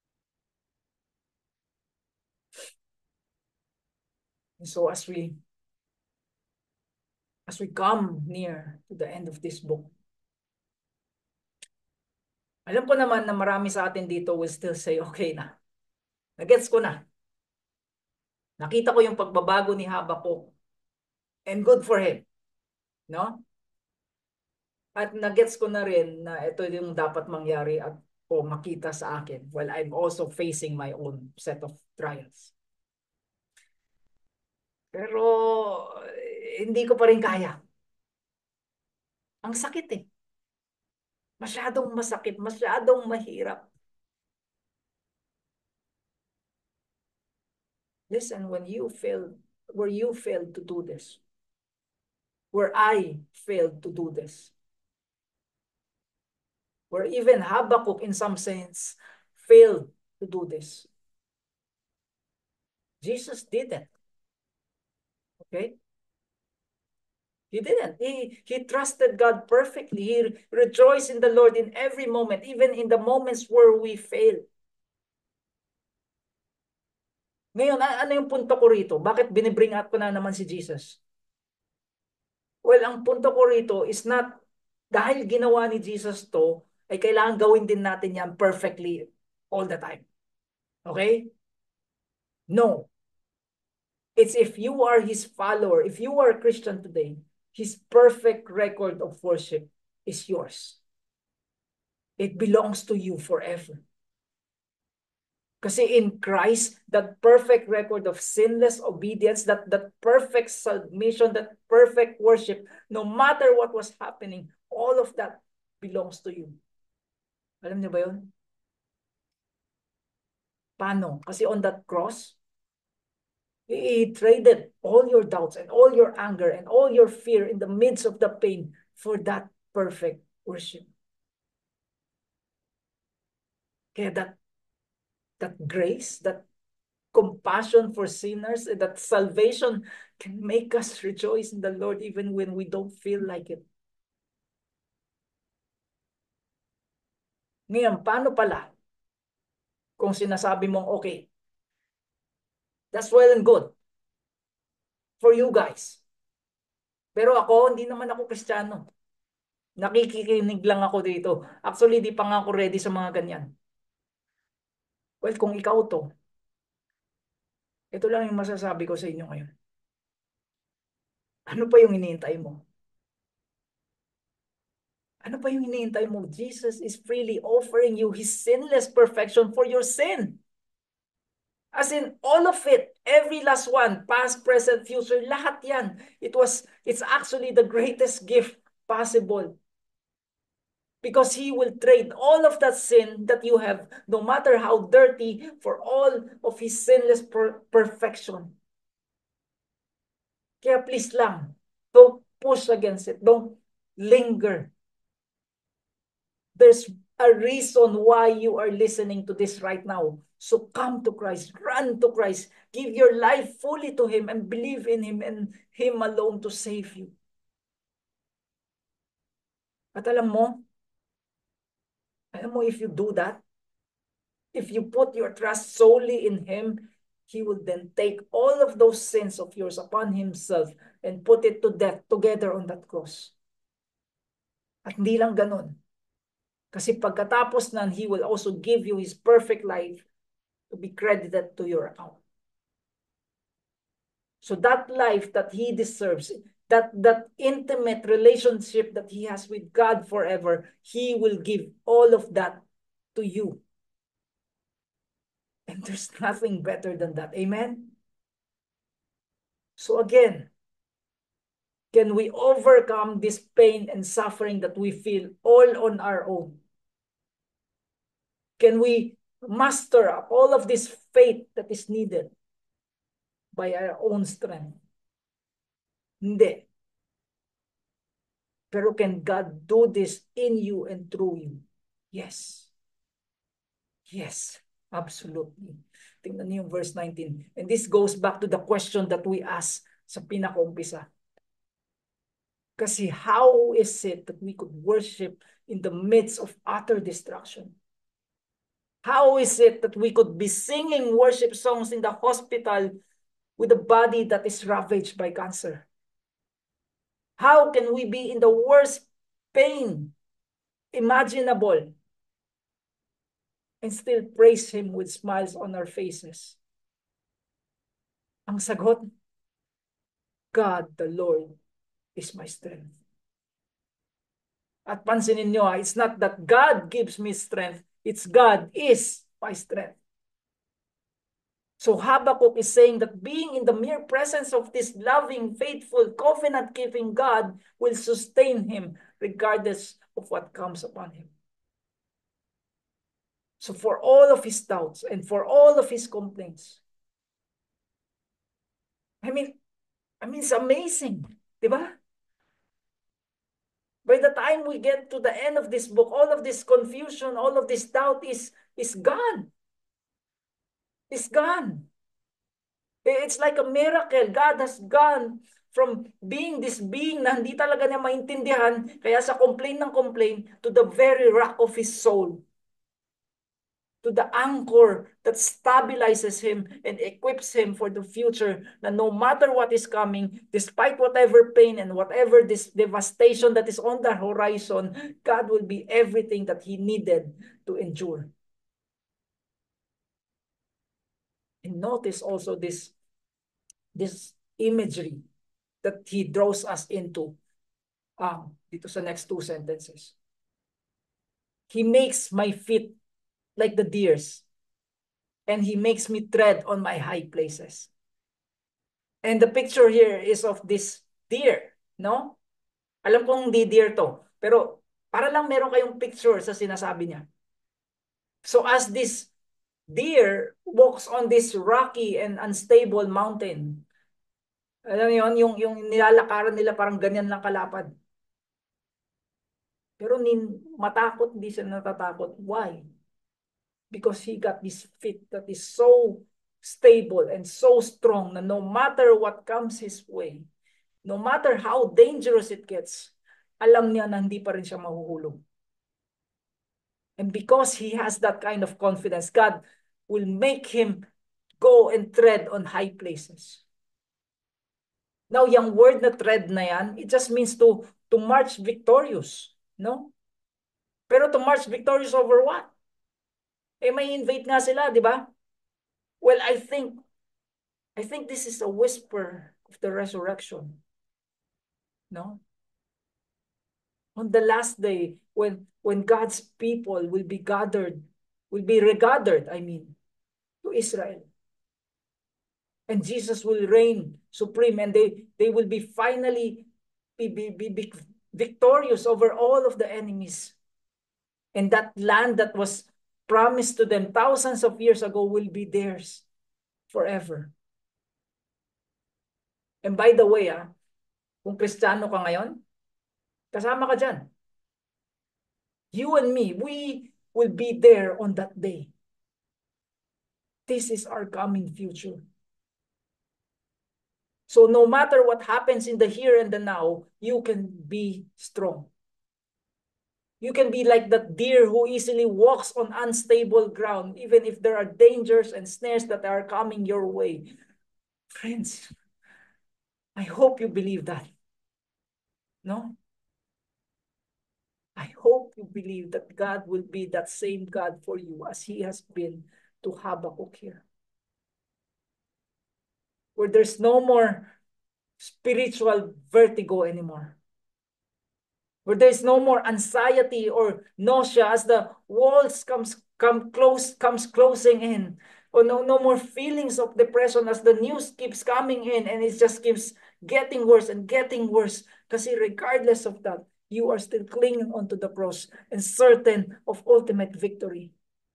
And so as we as we come near to the end of this book, alam ko naman na marami sa atin dito will still say, okay na. Nagets ko na. Nakita ko yung pagbabago ni Habakkuk and good for him, no? At nagets ko na rin na ito yung dapat mangyari at o makita sa akin while I'm also facing my own set of trials. Pero eh, hindi ko pa rin kaya. Ang sakit eh. Masyadong masakit, masyadong mahirap. Listen, when you fail, where you failed to do this, where I failed to do this, where even Habakkuk in some sense failed to do this, Jesus didn't. Okay? He didn't. He, he trusted God perfectly. He rejoiced in the Lord in every moment, even in the moments where we fail. Ngayon, ano yung punto ko rito? Bakit binibring up ko na naman si Jesus? Well, ang punto ko rito is not dahil ginawa ni Jesus to, ay kailangan gawin din natin yan perfectly all the time. Okay? No. It's if you are His follower, if you are a Christian today, His perfect record of worship is yours. It belongs to you forever. Kasi in Christ, that perfect record of sinless obedience, that, that perfect submission, that perfect worship, no matter what was happening, all of that belongs to you. Alam niyo ba yun? Paano? Kasi on that cross, He traded all your doubts and all your anger and all your fear in the midst of the pain for that perfect worship. Kaya that, that grace, that compassion for sinners, that salvation can make us rejoice in the Lord even when we don't feel like it. Ngayon, paano pala kung sinasabi mong okay, that's well and good for you guys. Pero ako, hindi naman ako Kristiyano. Nakikinig lang ako dito. Actually, di pa nga ako ready sa mga ganyan. Well, kung ikaw to, ito lang yung masasabi ko sa inyo ngayon. Ano pa yung hinihintay mo? Ano pa yung hinihintay mo? Jesus is freely offering you His sinless perfection for your sin. As in, all of it, every last one, past, present, future, lahat yan. It was, it's actually the greatest gift possible. Because He will trade all of that sin that you have, no matter how dirty, for all of His sinless per perfection. Kaya please lang, don't push against it. Don't linger. There's a reason why you are listening to this right now. So come to Christ, run to Christ, give your life fully to Him and believe in Him and Him alone to save you. At alam mo, alam mo if you do that, if you put your trust solely in Him, He will then take all of those sins of yours upon Himself and put it to death together on that cross. At hindi lang ganun. Kasi pagkatapos nan, He will also give you His perfect life to be credited to your account. So that life that He deserves, that, that intimate relationship that He has with God forever, He will give all of that to you. And there's nothing better than that. Amen? So again, can we overcome this pain and suffering that we feel all on our own? Can we muster up all of this faith that is needed by our own strength? Hindi. Pero can God do this in you and through you? Yes. Yes, absolutely. Tingnan niyo yung verse nineteen. And this goes back to the question that we asked sa pinaka-umpisa. Kasi how is it that we could worship in the midst of utter destruction? How is it that we could be singing worship songs in the hospital with a body that is ravaged by cancer? How can we be in the worst pain imaginable and still praise Him with smiles on our faces? Ang sagot, God the Lord is my strength. At pansinin nyo, it's not that God gives me strength, it's God is my strength. So Habakkuk is saying that being in the mere presence of this loving, faithful, covenant-keeping God will sustain him regardless of what comes upon him. So for all of his doubts and for all of his complaints, I mean, I mean, it's amazing, di ba? By the time we get to the end of this book, all of this confusion, all of this doubt is, is gone. Is gone. It's like a miracle. God has gone from being this being na hindi talaga niya maintindihan, kaya sa complain ng complain, to the very rock of his soul. To the anchor that stabilizes him and equips him for the future, na no matter what is coming, despite whatever pain and whatever this devastation that is on the horizon, God will be everything that he needed to endure. And notice also this, this imagery that he draws us into um, dito sa next two sentences. He makes my feet like the deer's, and he makes me tread on my high places. And the picture here is of this deer, no? Alam kong hindi deer to, pero para lang meron kayong picture sa sinasabi niya. So as this deer walks on this rocky and unstable mountain, alam niyo yun, yung, yung nilalakaran nila parang ganyan lang kalapad. Pero nin, matakot, hindi siya natatakot. Why? Because he got this feet that is so stable and so strong na no matter what comes his way, no matter how dangerous it gets, alam niya na hindi pa rin siya mahuhulog. And because he has that kind of confidence, God will make him go and tread on high places. Now, yung word na tread na yan, it just means to, to march victorious, no? Pero to march victorious over what? Eh, may invade nga sila, di ba? Well, I think, I think this is a whisper of the resurrection. No? On the last day, when, when God's people will be gathered, will be regathered, I mean, to Israel. And Jesus will reign supreme, and they, they will be finally be, be, be, be victorious over all of the enemies. And that land that was promised to them thousands of years ago will be theirs forever. And by the way, ah, kung Kristiyano ka ngayon, kasama ka dyan. You and me, we will be there on that day. This is our coming future. So no matter what happens in the here and the now, you can be strong. You can be like that deer who easily walks on unstable ground, even if there are dangers and snares that are coming your way. Friends, I hope you believe that. No? I hope you believe that God will be that same God for you as he has been to Habakkuk here. Where there's no more spiritual vertigo anymore. Where there's no more anxiety or nausea as the walls comes come close comes closing in. Or no, no more feelings of depression as the news keeps coming in and it just keeps getting worse and getting worse. Because regardless of that, you are still clinging onto the cross and certain of ultimate victory.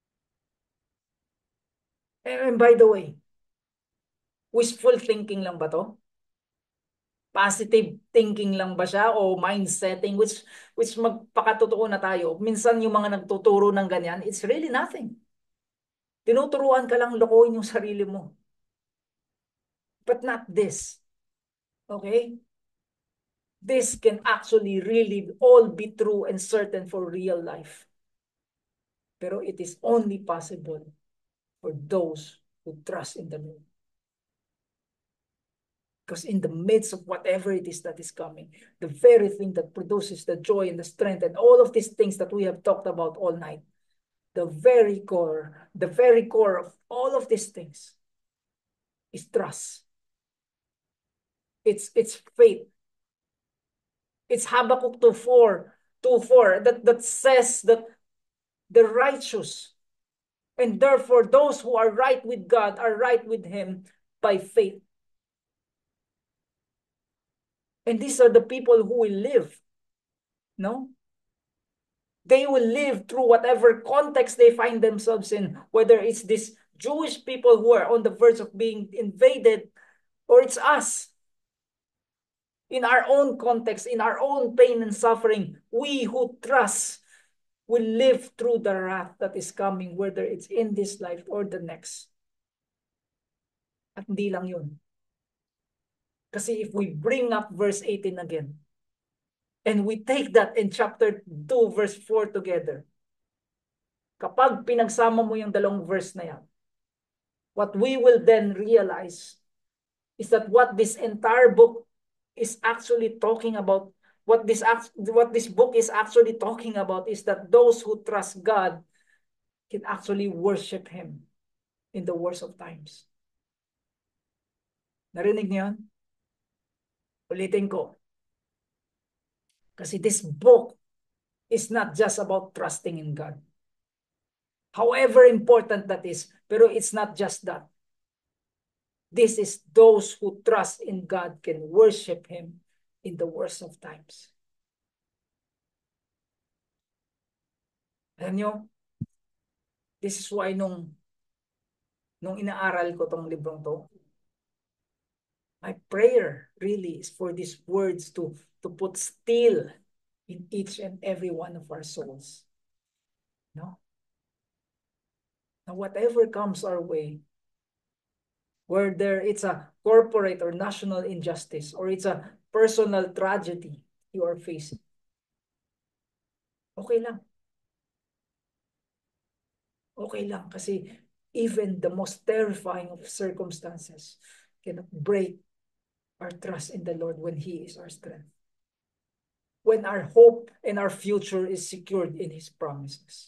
And by the way, wishful thinking lang ba to? Positive thinking lang ba siya o mind setting, which which magpakatotoo na tayo. Minsan yung mga nagtuturo ng ganyan, it's really nothing. Tinuturuan ka lang lokohin yung sarili mo. But not this. Okay? This can actually really all be true and certain for real life. Pero it is only possible for those who trust in the Lord. Because in the midst of whatever it is that is coming, the very thing that produces the joy and the strength and all of these things that we have talked about all night, the very core, the very core of all of these things is trust. It's it's faith. It's Habakkuk two four, two four that, that says that the righteous, and therefore those who are right with God are right with Him by faith. And these are the people who will live. No? They will live through whatever context they find themselves in, whether it's these Jewish people who are on the verge of being invaded, or it's us. In our own context, in our own pain and suffering, we who trust will live through the wrath that is coming, whether it's in this life or the next. At hindi lang yun. Kasi if we bring up verse eighteen again, and we take that in chapter two, verse four together, kapag pinagsama mo yung dalawang verse na yan, what we will then realize is that what this entire book is actually talking about, what this what this book is actually talking about is that those who trust God can actually worship Him in the worst of times. Narinig niyo yan? Ulitin ko. Kasi this book is not just about trusting in God. However important that is, pero it's not just that. This is those who trust in God can worship Him in the worst of times. Alam nyo, this is why nung, nung inaaral ko tong librong to, my prayer really is for these words to, to put still in each and every one of our souls. No? Now, whatever comes our way, whether it's a corporate or national injustice, or it's a personal tragedy you are facing, okay lang. Okay lang, kasi even the most terrifying of circumstances cannot break our trust in the Lord when He is our strength. When our hope and our future is secured in His promises.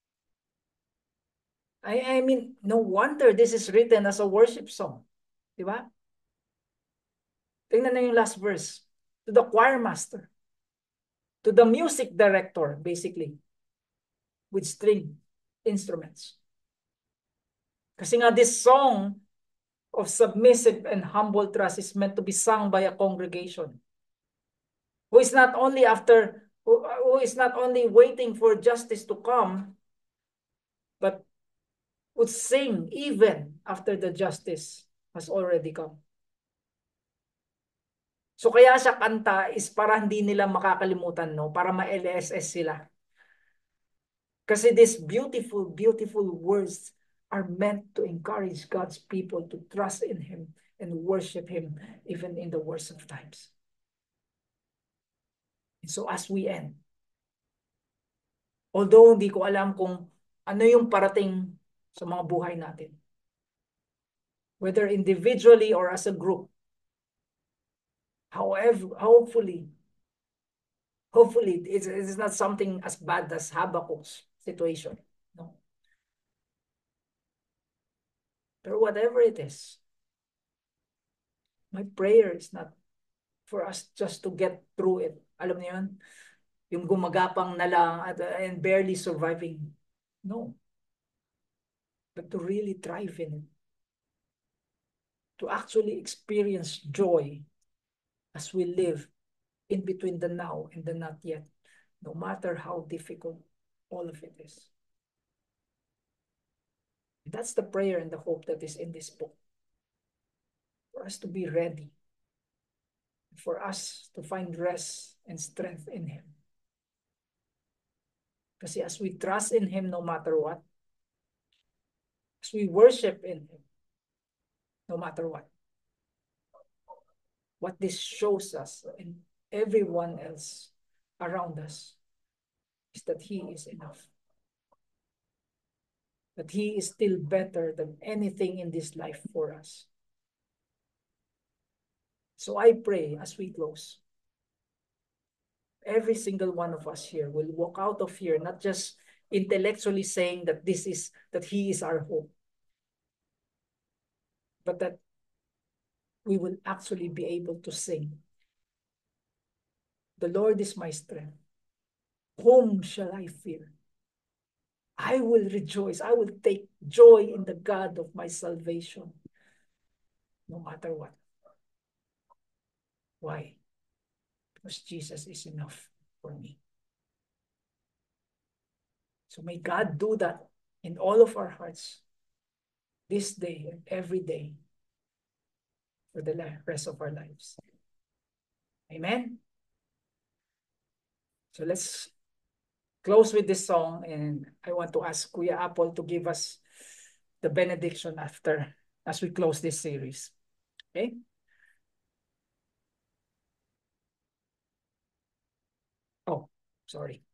I, I mean, no wonder this is written as a worship song. Di ba? Tingnan na yung last verse. To the choir master. To the music director, basically. With string instruments. Kasi nga this song of submissive and humble trust is meant to be sung by a congregation who is not only after who, who is not only waiting for justice to come, but would sing even after the justice has already come. So kaya siya kanta is para hindi nila makakalimutan, no? Para ma-L S S sila. Kasi these beautiful, beautiful words are meant to encourage God's people to trust in Him and worship Him even in the worst of times. And so as we end, although hindi ko alam kung ano yung parating sa mga buhay natin, whether individually or as a group, however, hopefully, hopefully it's, it's not something as bad as Habakkuk's situation. No. But whatever it is, my prayer is not for us just to get through it. Alam niyo yun? Yung gumagapang na lang at, uh, and barely surviving. No. But to really thrive in it. To actually experience joy as we live in between the now and the not yet, no matter how difficult all of it is. That's the prayer and the hope that is in this book. For us to be ready. For us to find rest and strength in Him. Kasi as we trust in Him no matter what, as we worship in Him no matter what, what this shows us and everyone else around us is that He is enough. That He is still better than anything in this life for us. So I pray as we close, every single one of us here will walk out of here not just intellectually saying that this is, that He is our hope, but that we will actually be able to sing, "The Lord is my strength. Whom shall I fear? I will rejoice. I will take joy in the God of my salvation, no matter what." Why? Because Jesus is enough for me. So may God do that in all of our hearts this day and every day for the rest of our lives. Amen? So let's close with this song, and I want to ask Kuya Apple to give us the benediction after, as we close this series. Okay? Oh, sorry.